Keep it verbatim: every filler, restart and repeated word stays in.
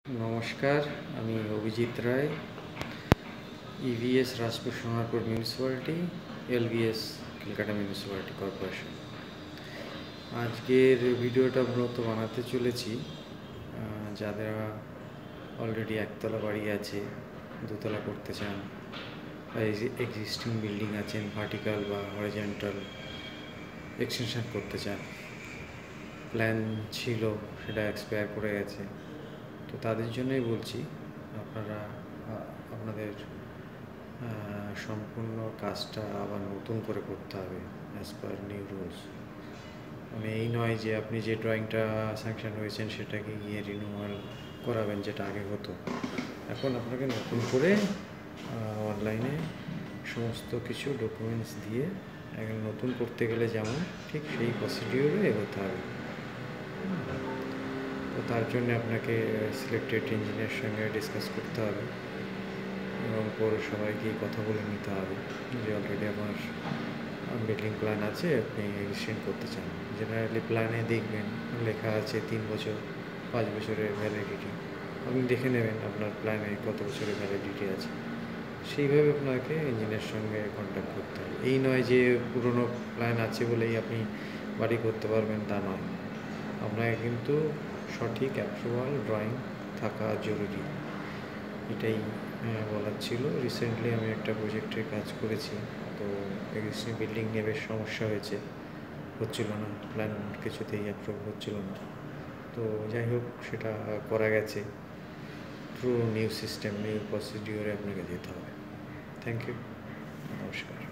নমস্কার, আমি Abhijit Roy, E B S Rajpur Sonarpur municipality, L B S Kolkata municipality corporation. আজকের ভিডিওটা মূলত বানাতে চলেছি যাদের অলরেডি একতলা বাড়ি আছে, দোতলা করতে চান, বা এক্সিস্টিং বিল্ডিং আছেন, ভার্টিক্যাল বা হরিজন্টাল এক্সটেনশন করতে চান, প্ল্যান ছিল সেটা এক্সপায়ার করে গেছে, তো তাদের জন্যই বলছি আপনারা আপনাদের সম্পূর্ণ কাজটা আবার নতুন করে করতে হবে অ্যাজ পার নিউ রুলস। মানে এই নয় যে আপনি যে ড্রয়িংটা স্যাংশন হয়েছেন সেটাকে গিয়ে রিনিউয়াল করাবেন, যেটা আগে হতো। এখন আপনাকে নতুন করে অনলাইনে সমস্ত কিছু ডকুমেন্টস দিয়ে এখন নতুন করতে গেলে যেমন ঠিক সেই প্রসিডিওরে এগোতে হবে। তো তার জন্য আপনাকে সিলেক্টেড ইঞ্জিনিয়ারের সঙ্গে ডিসকাস করতে হবে এবং পৌরসভায় কথা বলে নিতে হবে যে অলরেডি আমার বিল্ডিং প্ল্যান আছে, আপনি এক্সটেন্ড করতে চান। জেনারেলি প্ল্যানে দেখবেন লেখা আছে তিন বছর পাঁচ বছরের ভ্যালিডিটি। আপনি দেখে নেবেন আপনার প্ল্যানে কত বছরের ভ্যালিডিটি আছে, সেইভাবে আপনাকে ইঞ্জিনিয়ারের সঙ্গে কন্ট্যাক্ট করতে হবে। এই নয় যে পুরনো প্ল্যান আছে বলেই আপনি বাড়ি করতে পারবেন, তা নয়। আপনাকে কিন্তু সঠিক অ্যাপ্রুভাল ড্রয়িং থাকা জরুরি, এটাই বলার ছিল। রিসেন্টলি আমি একটা প্রজেক্টের কাজ করেছি, তো এক্সিস্টিং বিল্ডিং নিয়ে বেশ সমস্যা হয়েছে, হচ্ছিল না, প্ল্যান কিছুতেই অ্যাপ্রুভ হচ্ছিল না। তো যাই হোক, সেটা করা গেছে থ্রু নিউ সিস্টেম, নিউ প্রসিডিওরে আপনাকে যেতে হবে। থ্যাংক ইউ, নমস্কার।